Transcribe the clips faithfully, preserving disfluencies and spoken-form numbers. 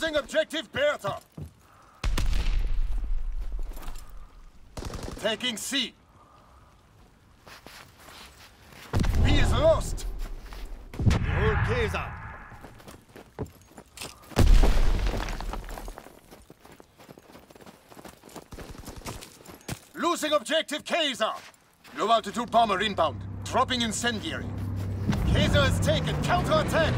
Losing objective Bertha. Taking C. B is lost. Hold Kaiser. Losing objective Kaiser. Low altitude bomber inbound. Dropping incendiary. Kaiser is taken. Counterattack.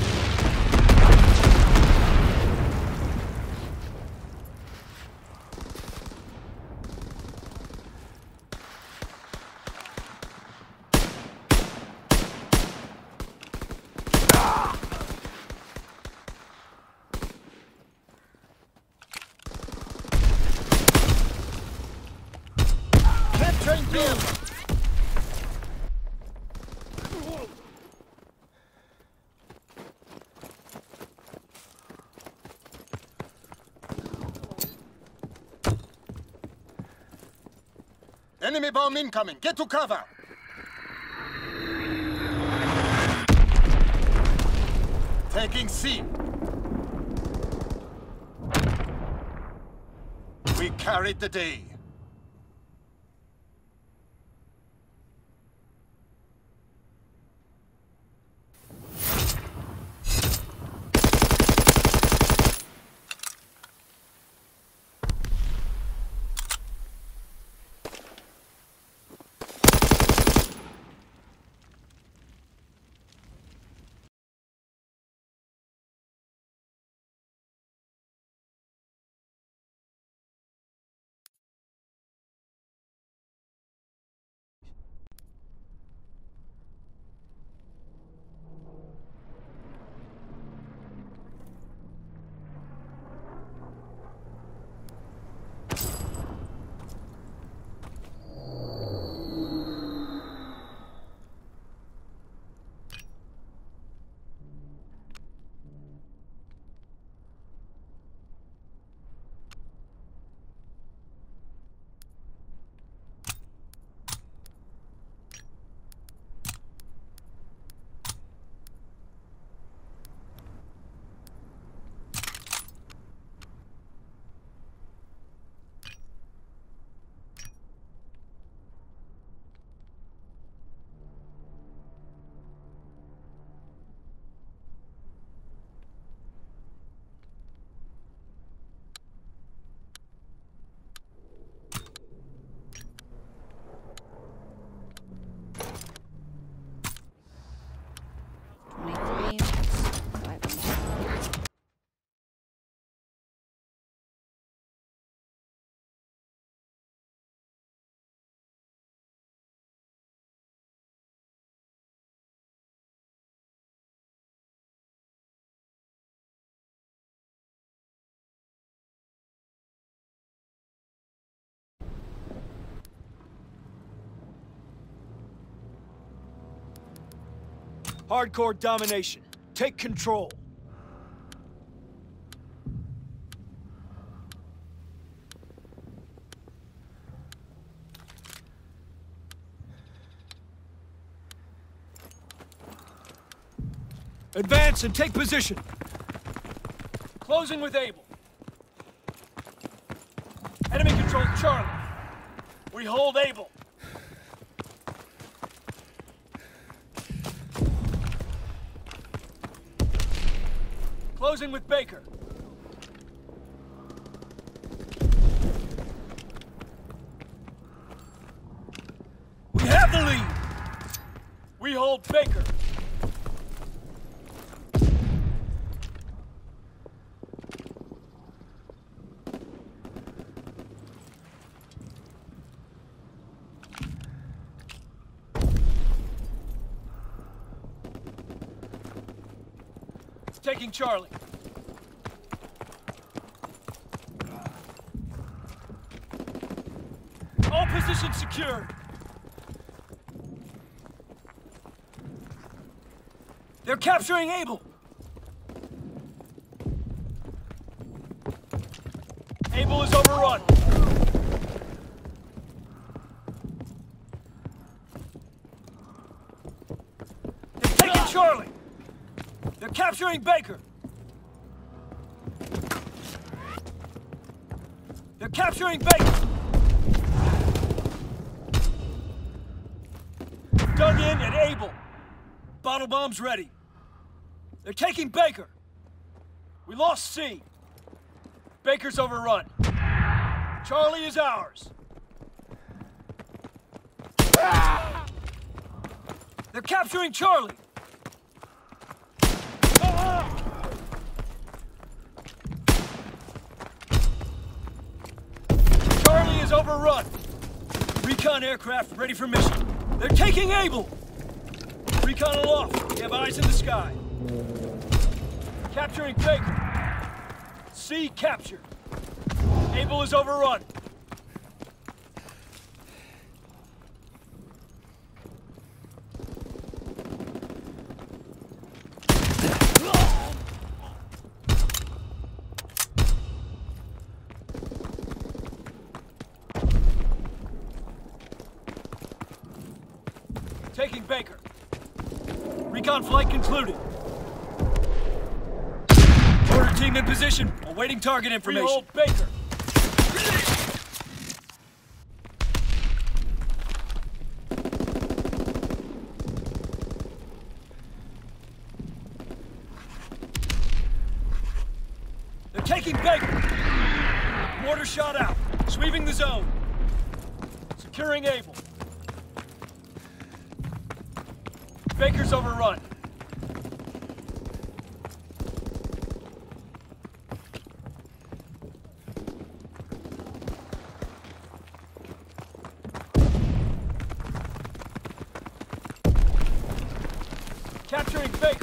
Capturing Bertha. Enemy bomb incoming. Get to cover. Taking C. We carried the day. Hardcore domination. Take control. Advance and take position. Closing with Able. Enemy controls Charlie. We hold Able. Closing with Baker. We have the lead. We hold Baker. Taking Charlie. All positions secured. They're capturing Able. Able is overrun. They're taking Charlie. They're capturing Baker. capturing Baker! Dug in at Able. Bottle bombs ready. They're taking Baker. We lost C. Baker's overrun. Charlie is ours. They're capturing Charlie. Charlie is overrun. Recon aircraft ready for mission. They're taking Able. Recon aloft. We have eyes in the sky. Capturing Baker. C captured. Able is overrun. Taking Baker. Recon flight concluded. Order team in position, awaiting target information. We hold Baker. They're taking Baker. Mortar shot out, sweeping the zone. Securing Able. Baker's overrun. Capturing Baker.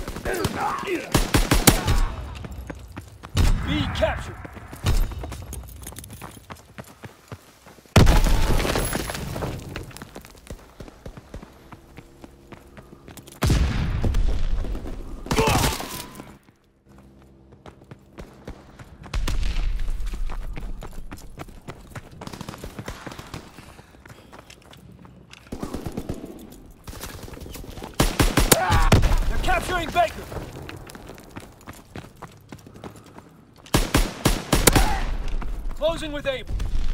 B captured. Capturing Baker! Closing with Able.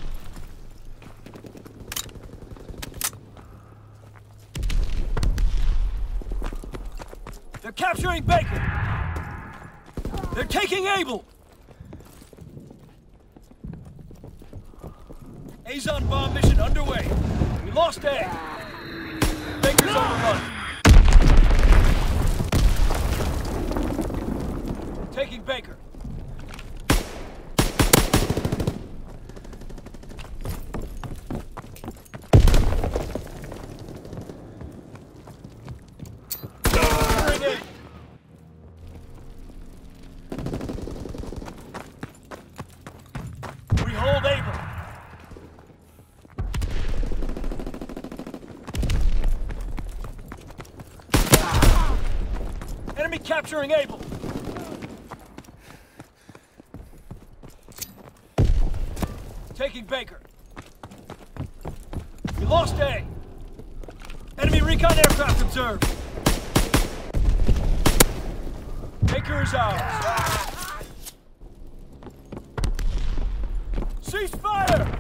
They're capturing Baker! They're taking Able! Azon bomb mission underway. We lost A. Baker's overrun. Taking Baker. We hold Able. Enemy capturing Able. Taking Baker. We lost A. Enemy recon aircraft observed. Baker is ours. Cease fire!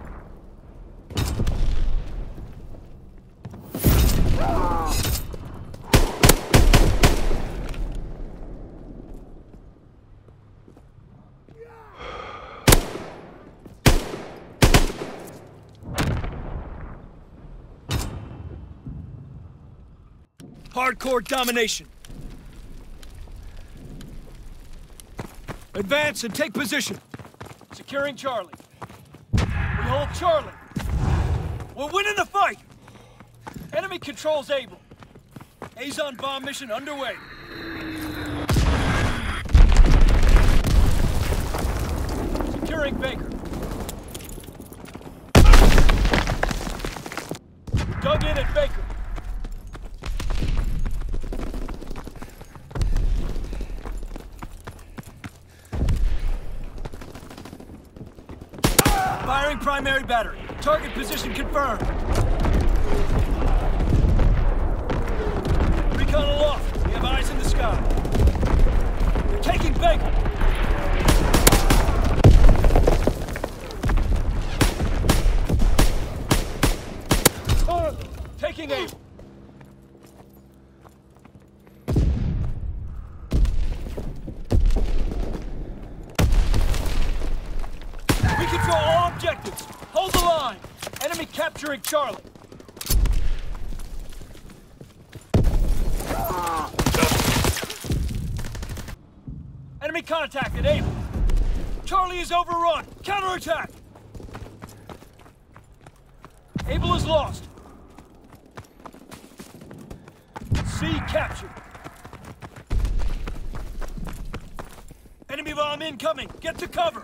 Hardcore domination. Advance and take position. Securing Charlie. We hold Charlie. We're winning the fight. Enemy controls Able. Azon bomb mission underway. Securing Baker. Dug in at Baker. Firing primary battery. Target position confirmed. Recon aloft. We have eyes in the sky. They're taking Baker. control all objectives. Hold the line. Enemy capturing Charlie. Enemy contacted Able. Charlie is overrun. Counterattack. Able is lost. C captured. Enemy bomb incoming. Get to cover.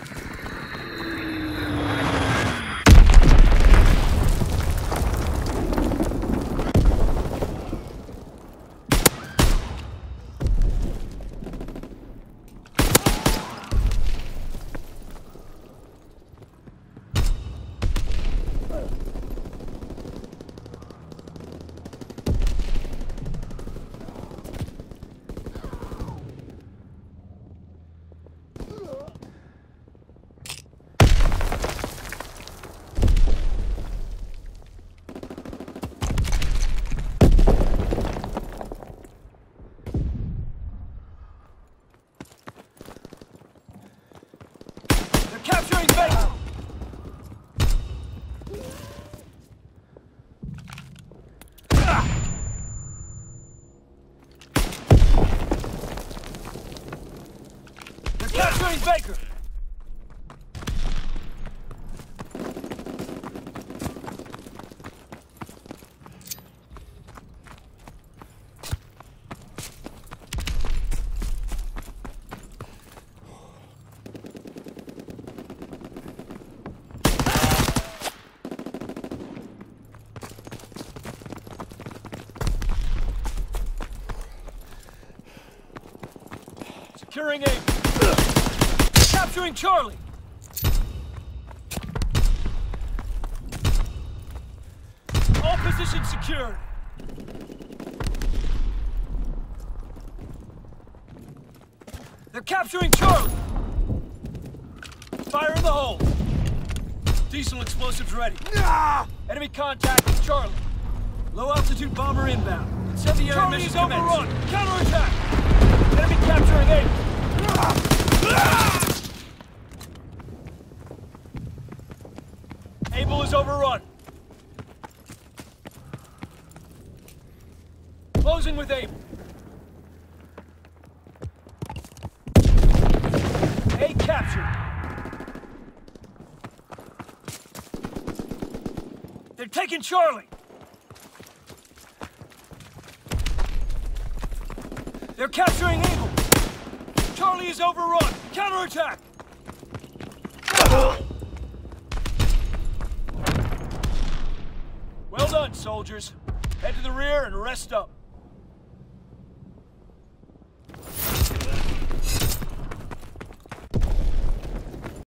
Capturing Baker! They're capturing Baker! Securing A. Capturing Charlie. All positions secured. They're capturing Charlie. Fire in the hole. Diesel explosives ready. Enemy contacting Charlie. Low altitude bomber inbound. Incendiary Charlie mission is overrun. Counterattack. Enemy capturing A. Able is overrun. Closing with Able. A captured. They're taking Charlie. They're capturing Able. Charlie is overrun. Counterattack. Well done, soldiers. Head to the rear and rest up.